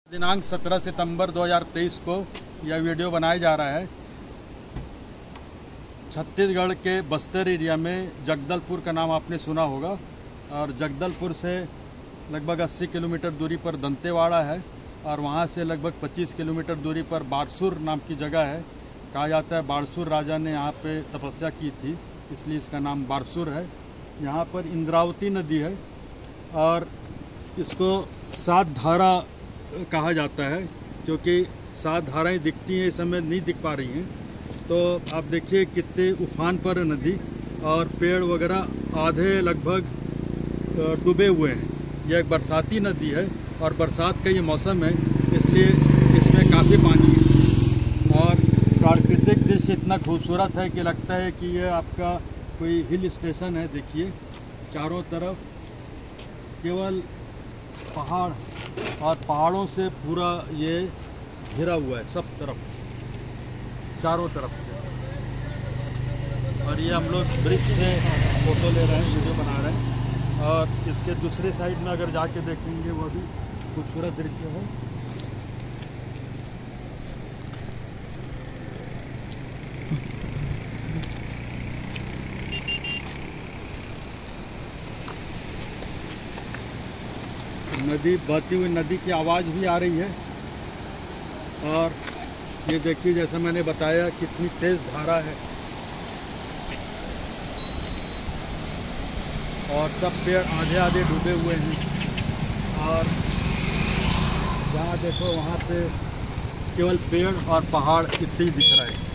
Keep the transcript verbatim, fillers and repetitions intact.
दिनांक सत्रह सितंबर दो हज़ार तेईस को यह वीडियो बनाया जा रहा है। छत्तीसगढ़ के बस्तर एरिया में जगदलपुर का नाम आपने सुना होगा और जगदलपुर से लगभग अस्सी किलोमीटर दूरी पर दंतेवाड़ा है और वहाँ से लगभग पच्चीस किलोमीटर दूरी पर बारसूर नाम की जगह है। कहा जाता है बारसूर राजा ने यहाँ पे तपस्या की थी, इसलिए इसका नाम बारसूर है। यहाँ पर इंद्रावती नदी है और इसको सात धारा कहा जाता है क्योंकि सात धाराएं दिखती हैं, इस समय नहीं दिख पा रही हैं। तो आप देखिए कितने उफान पर नदी और पेड़ वगैरह आधे लगभग डूबे हुए हैं। यह एक बरसाती नदी है और बरसात का ये मौसम है, इसलिए इसमें काफ़ी पानी है और प्राकृतिक दृश्य इतना खूबसूरत है कि लगता है कि ये आपका कोई हिल स्टेशन है। देखिए चारों तरफ केवल पहाड़ और पहाड़ों से पूरा ये घिरा हुआ है, सब तरफ चारों तरफ से। और ये हम लोग ब्रिज से फ़ोटो ले रहे हैं, वीडियो बना रहे हैं और इसके दूसरे साइड में अगर जाके देखेंगे वो भी खूबसूरत दृश्य है। नदी बहती हुई नदी की आवाज़ भी आ रही है और ये देखिए जैसा मैंने बताया कितनी तेज़ धारा है और सब पेड़ आधे आधे डूबे हुए हैं और जहाँ देखो वहाँ पे केवल पेड़ और पहाड़ इतने ही दिख रहे हैं।